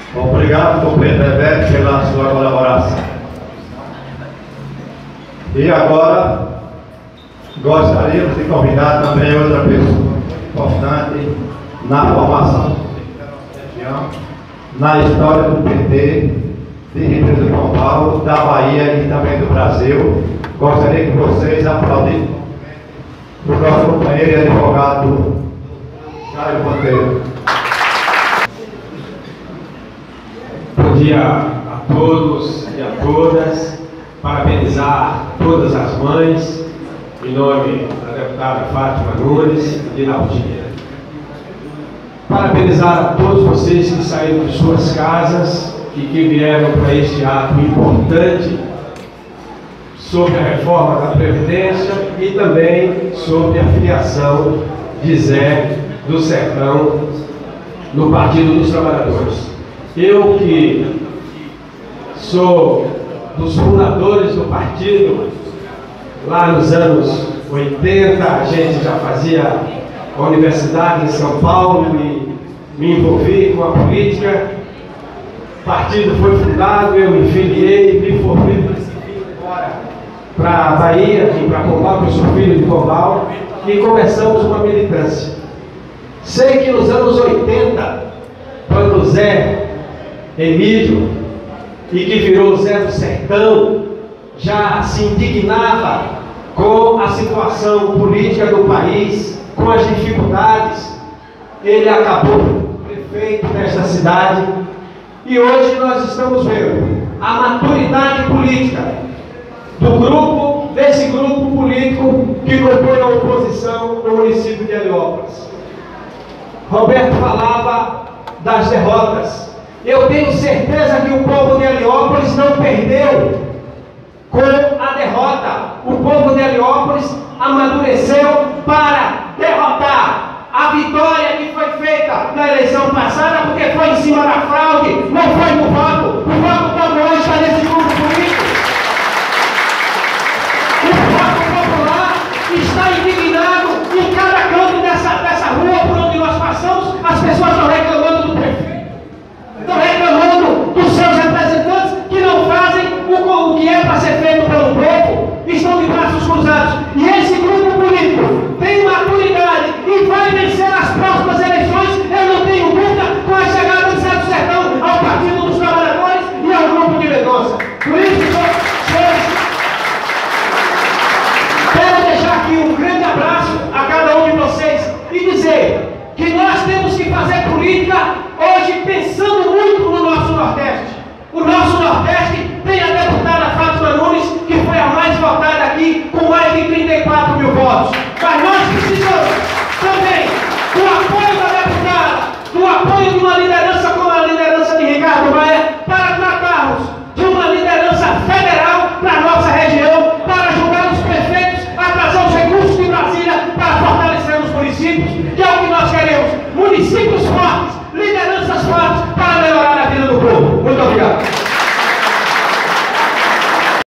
Obrigado, companheiro Bebeto, pela sua colaboração. E agora, gostaríamos de convidar também outra pessoa importante na formação da região, na história do PT, de Rio de São Paulo, da Bahia e também do Brasil. Gostaria que vocês aplaudissem o nosso companheiro e advogado Jair Monteiro. Bom dia a todos e a todas. Parabenizar todas as mães, em nome da deputada Fátima Nunes e de Naldinha. Parabenizar a todos vocês que saíram de suas casas e que vieram para este ato importante sobre a reforma da Previdência e também sobre a filiação de Zé do Sertão no Partido dos Trabalhadores. Eu que sou dos fundadores do partido, lá nos anos 80, a gente já fazia a universidade em São Paulo e me envolvi com a política. O partido foi fundado, eu me filiei, me formei, vim embora para a Bahia, vim para Pombal, porque eu sou filho de Pombal, e começamos uma militância. Sei que nos anos 80, quando o Zé Emílio, e que virou Zé do Sertão, já se indignava com a situação política do país, com as dificuldades. Ele acabou prefeito desta cidade e hoje nós estamos vendo a maturidade política desse grupo político que compõe a oposição no município de Heliópolis. Roberto falava das derrotas. Eu tenho certeza que o povo de Heliópolis não perdeu com a derrota. O povo de Heliópolis amadureceu para derrotar a vitória que foi feita na eleição passada, porque foi em cima da fraude, não foi no voto. O voto todo hoje está nesse